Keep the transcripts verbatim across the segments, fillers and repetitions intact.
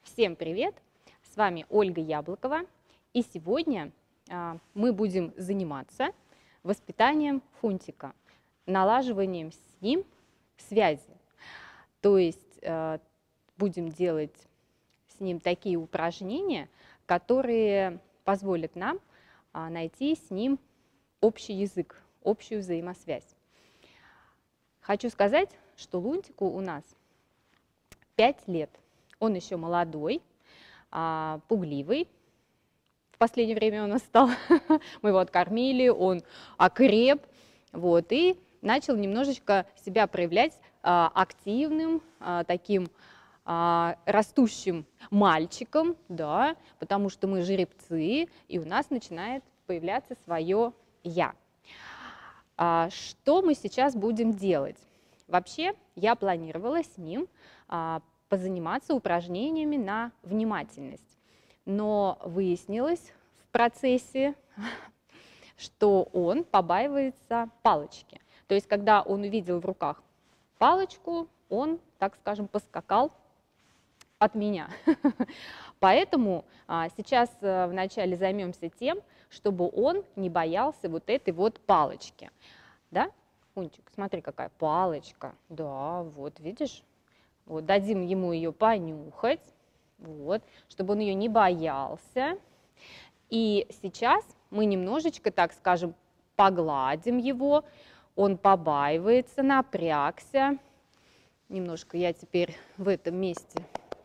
Всем привет! С вами Ольга Яблокова, и сегодня а, мы будем заниматься воспитанием Фунтика, налаживанием с ним связи. То есть а, будем делать с ним такие упражнения, которые позволят нам а, найти с ним общий язык, общую взаимосвязь. Хочу сказать, что Лунтику у нас пять лет. Он еще молодой, а, пугливый. В последнее время он стал, мы его откормили, он окреп, вот, и начал немножечко себя проявлять а, активным, а, таким а, растущим мальчиком, да, потому что мы жеребцы, и у нас начинает появляться свое «я». А, что мы сейчас будем делать? Вообще, я планировала с ним а, позаниматься упражнениями на внимательность. Но выяснилось в процессе, что он побаивается палочки. То есть, когда он увидел в руках палочку, он, так скажем, поскакал от меня. Поэтому а, сейчас а, вначале займемся тем, чтобы он не боялся вот этой вот палочки. Да, Фунтик, смотри, какая палочка. Да, вот, видишь? Вот, дадим ему ее понюхать, вот, чтобы он ее не боялся. И сейчас мы немножечко, так скажем, погладим его. Он побаивается, напрягся. Немножко я теперь в этом месте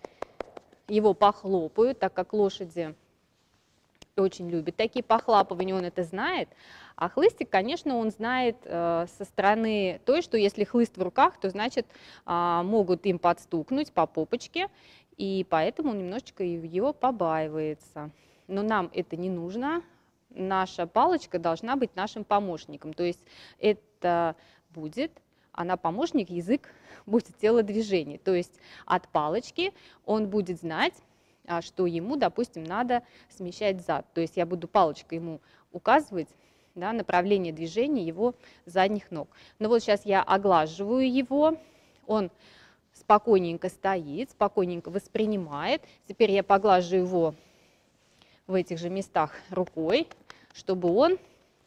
его похлопаю, так как лошади очень любят такие похлапывания, он это знает. А хлыстик, конечно, он знает э, со стороны той, что если хлыст в руках, то значит э, могут им подстукнуть по попочке, и поэтому он немножечко его побаивается. Но нам это не нужно. Наша палочка должна быть нашим помощником. То есть это будет, она помощник, язык будет телодвижений. То есть от палочки он будет знать, что ему, допустим, надо смещать зад. То есть я буду палочкой ему указывать, да, направление движения его задних ног. Но вот сейчас я оглаживаю его, он спокойненько стоит, спокойненько воспринимает. Теперь я поглажу его в этих же местах рукой, чтобы он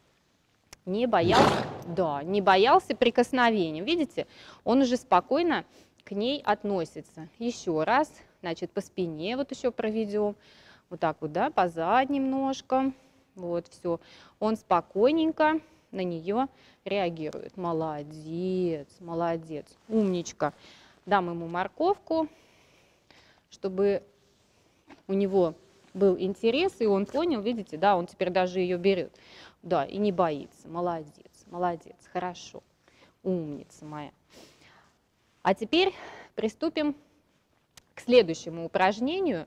не боялся, да, не боялся прикосновения. Видите, он уже спокойно к ней относится. Еще раз, значит, по спине вот еще проведем, вот так вот, да, по задним ножкам. Вот, все. Он спокойненько на нее реагирует. Молодец, молодец, умничка. Дам ему морковку, чтобы у него был интерес, и он понял, видите, да, он теперь даже ее берет. Да, и не боится. Молодец, молодец, хорошо, умница моя. А теперь приступим к следующему упражнению.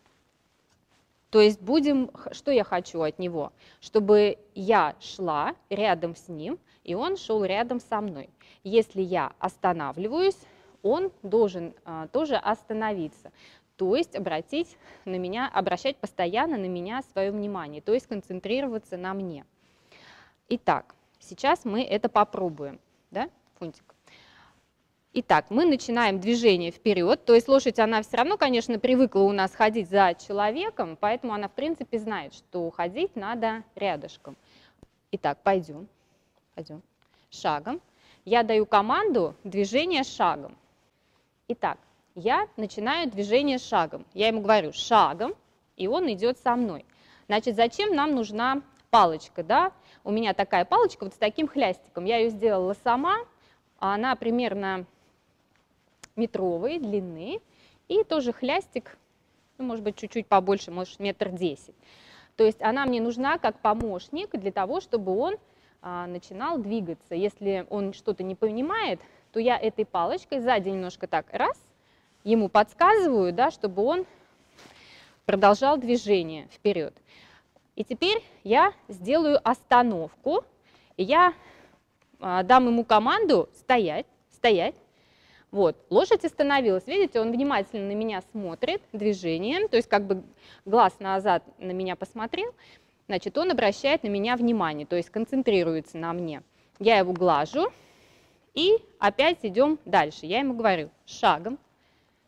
То есть будем, что я хочу от него? Чтобы я шла рядом с ним, и он шел рядом со мной. Если я останавливаюсь, он должен а, тоже остановиться. То есть обратить на меня, обращать постоянно на меня свое внимание, то есть концентрироваться на мне. Итак, сейчас мы это попробуем, да, Фунтик? Итак, мы начинаем движение вперед, то есть лошадь, она все равно, конечно, привыкла у нас ходить за человеком, поэтому она, в принципе, знает, что ходить надо рядышком. Итак, пойдем, пойдем, шагом. Я даю команду движение шагом. Итак, я начинаю движение шагом. Я ему говорю шагом, и он идет со мной. Значит, зачем нам нужна палочка, да? У меня такая палочка вот с таким хлястиком. Я ее сделала сама, она примерно метровой длины, и тоже хлястик, ну, может быть, чуть-чуть побольше, может, метр десять. То есть она мне нужна как помощник для того, чтобы он а, начинал двигаться. Если он что-то не понимает, то я этой палочкой сзади немножко так раз, ему подсказываю, да, чтобы он продолжал движение вперед. И теперь я сделаю остановку, и я а, дам ему команду стоять, стоять. Вот, лошадь остановилась, видите, он внимательно на меня смотрит, движением, то есть как бы глаз назад на меня посмотрел, значит, он обращает на меня внимание, то есть концентрируется на мне. Я его глажу, и опять идем дальше. Я ему говорю шагом,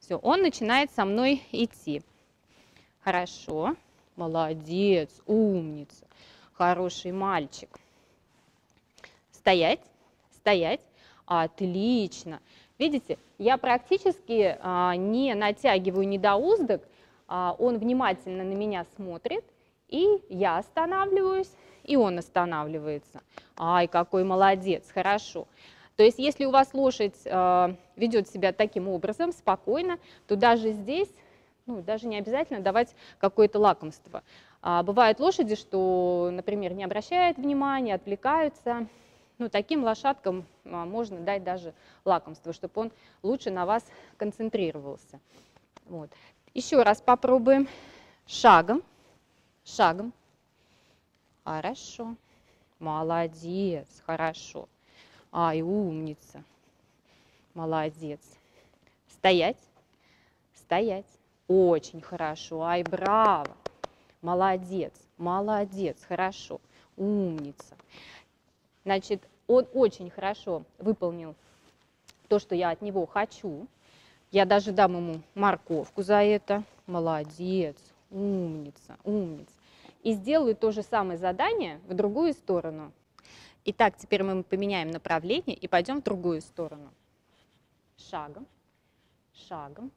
Все, он начинает со мной идти. Хорошо. Молодец, умница. Хороший мальчик. Стоять, стоять. Отлично. Видите, я практически а, не натягиваю недоуздок, а, он внимательно на меня смотрит, и я останавливаюсь, и он останавливается. Ай, какой молодец, хорошо. То есть, если у вас лошадь а, ведет себя таким образом, спокойно, то даже здесь, ну, даже не обязательно давать какое-то лакомство. А, бывают лошади, что, например, не обращают внимания, отвлекаются. Ну, таким лошадкам а, можно дать даже лакомство, чтобы он лучше на вас концентрировался. Вот. Еще раз попробуем. Шагом, шагом. Хорошо. Молодец, хорошо. Ай, умница. Молодец. Стоять, стоять. Очень хорошо. Ай, браво. Молодец, молодец, хорошо. Умница. Значит, он очень хорошо выполнил то, что я от него хочу. Я даже дам ему морковку за это. Молодец, умница, умница. И сделаю то же самое задание в другую сторону. Итак, теперь мы поменяем направление и пойдем в другую сторону. Шагом, шагом.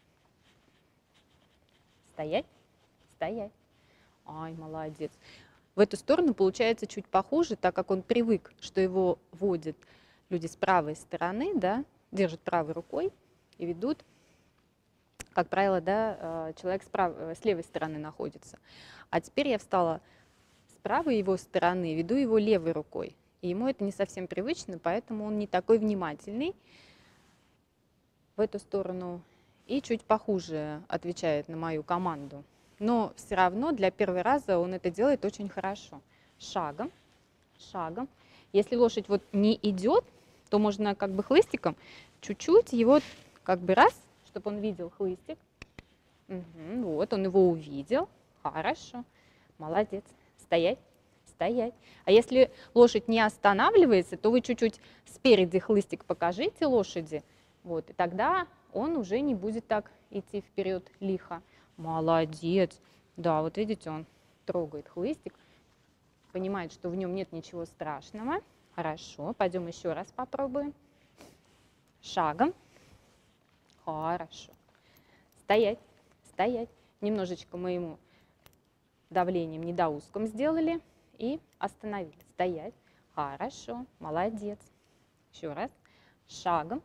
Стоять, стоять. Ай, молодец. В эту сторону получается чуть похуже, так как он привык, что его водят люди с правой стороны, да, держат правой рукой и ведут. Как правило, да, человек с, прав... с левой стороны находится. А теперь я встала с правой его стороны, веду его левой рукой. И ему это не совсем привычно, поэтому он не такой внимательный в эту сторону и чуть похуже отвечает на мою команду. Но все равно для первого раза он это делает очень хорошо. Шагом, шагом. Если лошадь вот не идет, то можно как бы хлыстиком чуть-чуть его как бы раз, чтобы он видел хлыстик. Угу, вот, он его увидел. Хорошо. Молодец. Стоять, стоять. А если лошадь не останавливается, то вы чуть-чуть спереди хлыстик покажите лошади. Вот, и тогда он уже не будет так идти вперед лихо. Молодец. Да, вот видите, он трогает хлыстик, понимает, что в нем нет ничего страшного. Хорошо, пойдем еще раз попробуем. Шагом. Хорошо. Стоять, стоять. Немножечко мы ему давлением недоуском сделали и остановили. Стоять. Хорошо, молодец. Еще раз. Шагом.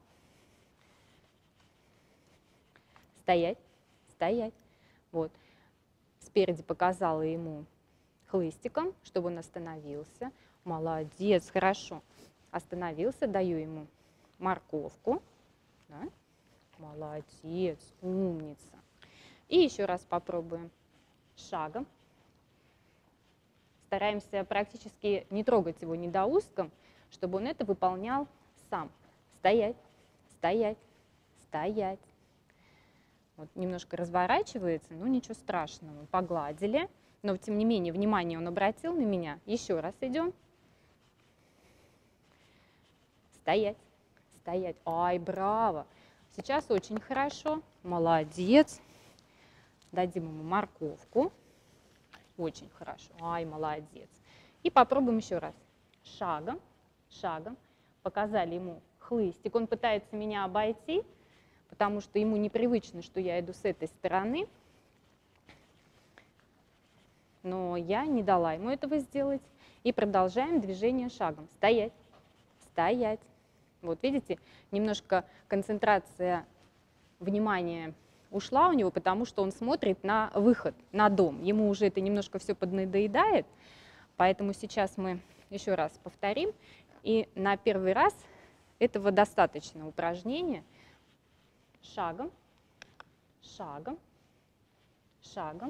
Стоять, стоять. Вот. Спереди показала ему хлыстиком, чтобы он остановился. Молодец, хорошо. Остановился, даю ему морковку. Да? Молодец, умница. И еще раз попробуем. Шагом. Стараемся практически не трогать его недоуском, чтобы он это выполнял сам. Стоять, стоять, стоять. Вот, немножко разворачивается, но ничего страшного. Погладили, но тем не менее внимание он обратил на меня. Еще раз идем. Стоять, стоять. Ай, браво. Сейчас очень хорошо. Молодец. Дадим ему морковку. Очень хорошо. Ай, молодец. И попробуем еще раз. Шагом, шагом. Показали ему хлыстик. Он пытается меня обойти, потому что ему непривычно, что я иду с этой стороны. Но я не дала ему этого сделать. И продолжаем движение шагом. Стоять, стоять. Вот видите, немножко концентрация внимания ушла у него, потому что он смотрит на выход, на дом. Ему уже это немножко все поднадоедает. Поэтому сейчас мы еще раз повторим. И на первый раз этого достаточно упражнения. Шагом, шагом, шагом,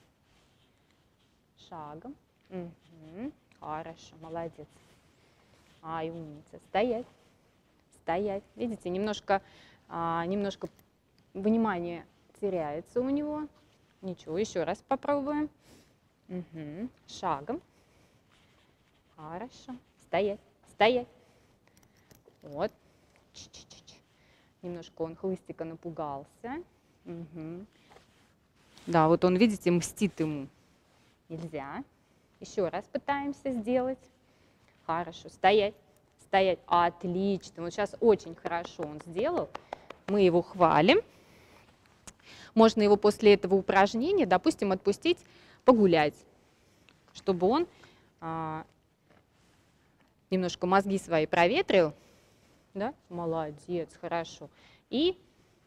шагом. Угу. Хорошо, молодец. Ай, умница. Стоять, стоять. Видите, немножко, а, немножко внимание теряется у него. Ничего, еще раз попробуем. Угу. Шагом. Хорошо. Стоять, стоять. Вот. Ч -ч -ч -ч. Немножко он хлыстика напугался. Угу. Да, вот он, видите, мстит ему. Нельзя. Еще раз пытаемся сделать. Хорошо. Стоять. Стоять. Отлично. Вот сейчас очень хорошо он сделал. Мы его хвалим. Можно его после этого упражнения, допустим, отпустить погулять, чтобы он а, немножко мозги свои проветрил. Да? Молодец, хорошо. И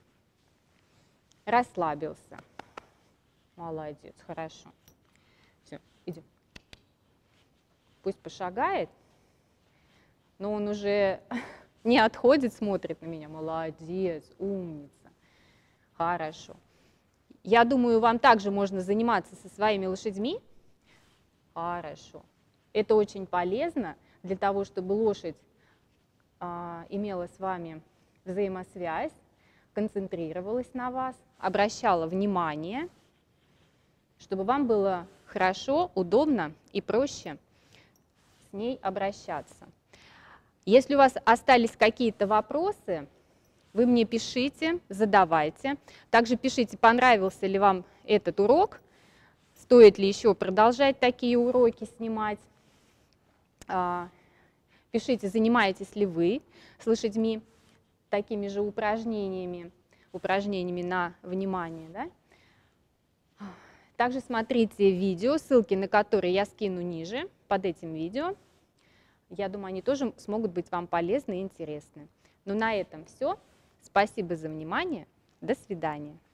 расслабился. Молодец, хорошо. Все, идем. Пусть пошагает, но он уже не отходит, смотрит на меня. Молодец, умница. Хорошо. Я думаю, вам также можно заниматься со своими лошадьми. Хорошо. Это очень полезно для того, чтобы лошадь а, имела с вами взаимосвязь, концентрировалась на вас, обращала внимание, чтобы вам было хорошо, удобно и проще с ней обращаться. Если у вас остались какие-то вопросы, вы мне пишите, задавайте. Также пишите, понравился ли вам этот урок, стоит ли еще продолжать такие уроки снимать. Пишите, занимаетесь ли вы с лошадьми такими же упражнениями, упражнениями на внимание. Да? Также смотрите видео, ссылки на которые я скину ниже, под этим видео. Я думаю, они тоже смогут быть вам полезны и интересны. Но на этом все. Спасибо за внимание. До свидания.